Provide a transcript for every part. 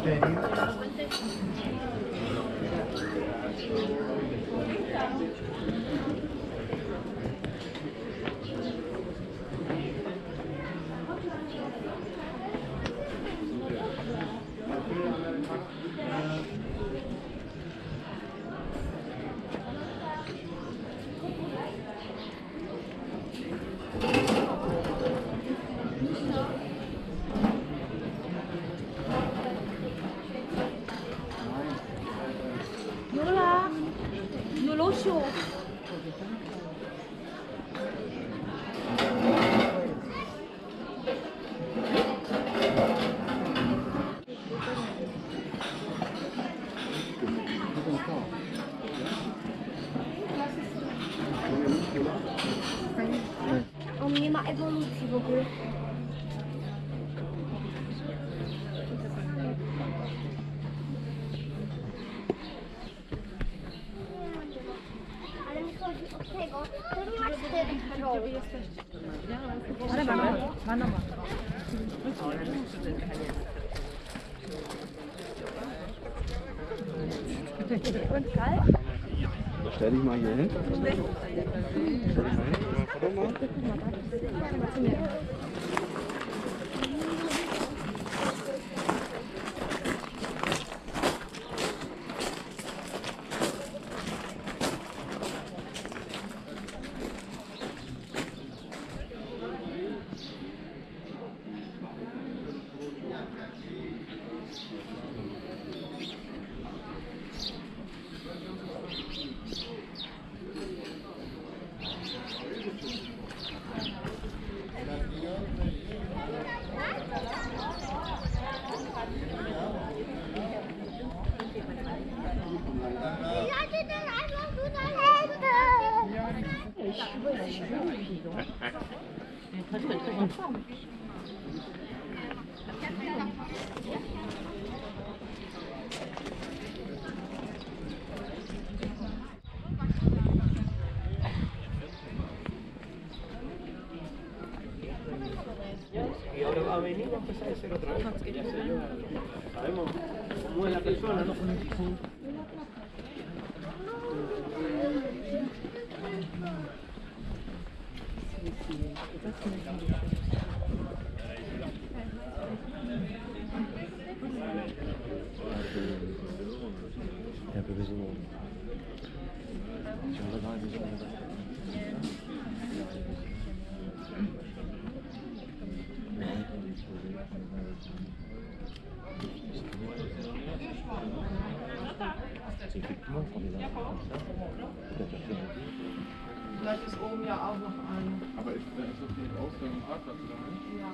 몰라. 너 로쇼. On nie ma ewolucji w ogóle. Ale mi chodzi o tego, to nie ma 4 paroły. Ale mana. Stell dich mal hier hin. Y ahora va a venir y va a empezar a hacer otra vez. Ya sé yo. Sabemos cómo es la persona, ¿no? Un peu besoin. Si on va dans la maison, on va. C'est effectivement quand on est là comme ça, peut-être faire un peu. Vielleicht ist oben ja auch noch eine. Aber ist das die Ausstellung Parkplatz oder nicht? Ja,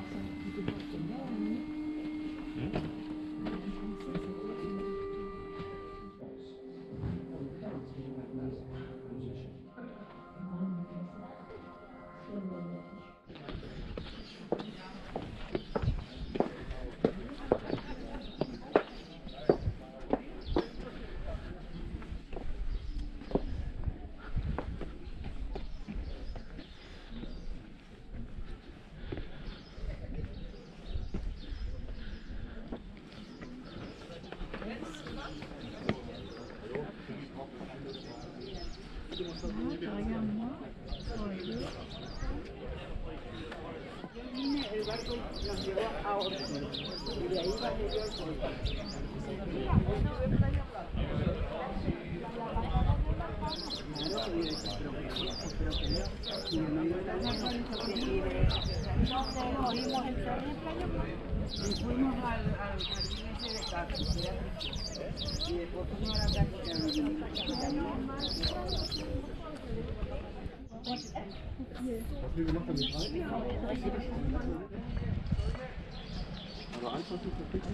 el barco nos llevó a otro y de ahí bajé yo al puerto. Hoy no ve playa claro, y espero que no. Y no iba a la playa porque vive. No, vimos el playa y fuimos al jardín ese de cactus, que era precioso. Y después fuimos a la práctica. Was wir gemacht haben, die Frage? Aber einfach zu verpflichten.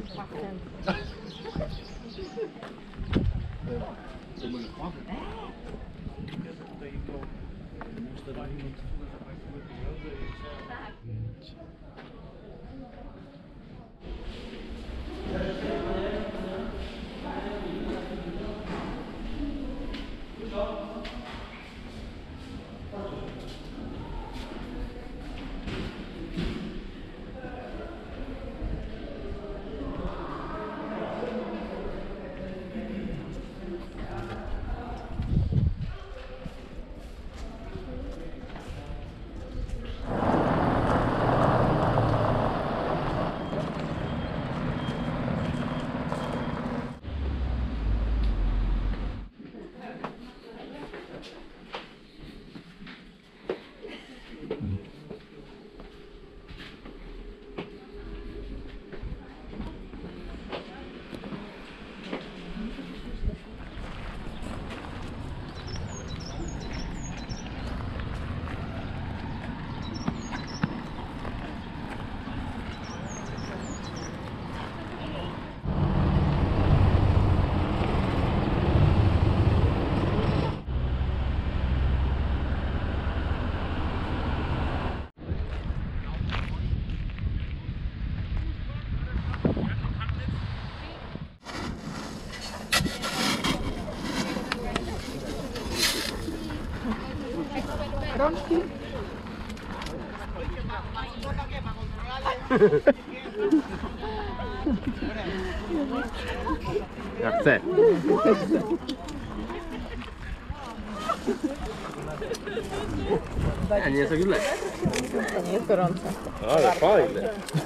So meine Frage. Rączki? Jak chcę. Nie, nie jest tak źle. To nie jest gorąco. Ale fajne.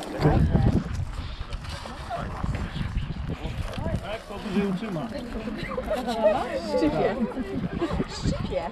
Szczypie. Szczypie.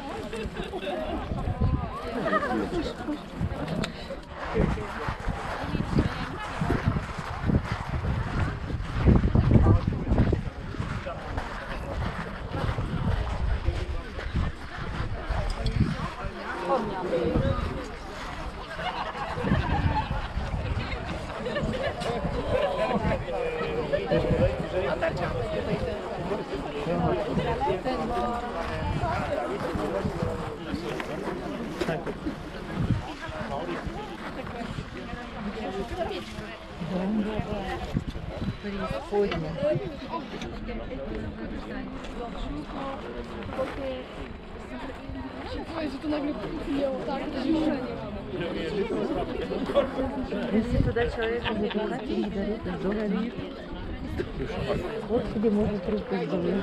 Если туда человека забирать, и не дарит, то говорит. Вот где можно трубку сделать.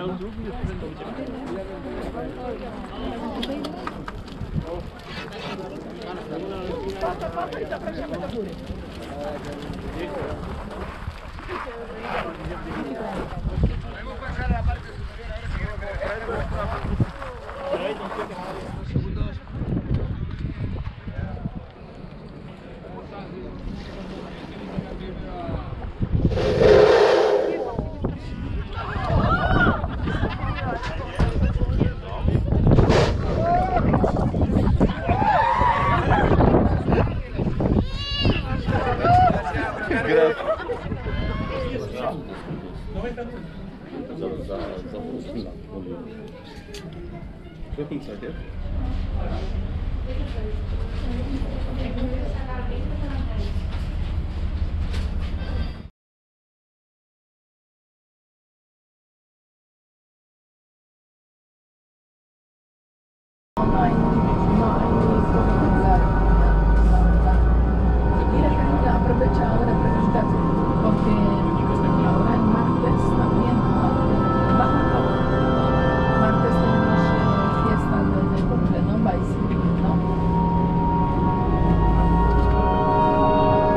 Wirkungszeit jetzt? Aprovechar ahora para visitar, porque ahora el martes también bajan todo. Martes tenemos fiesta de cumple, ¿no? Baile, ¿no?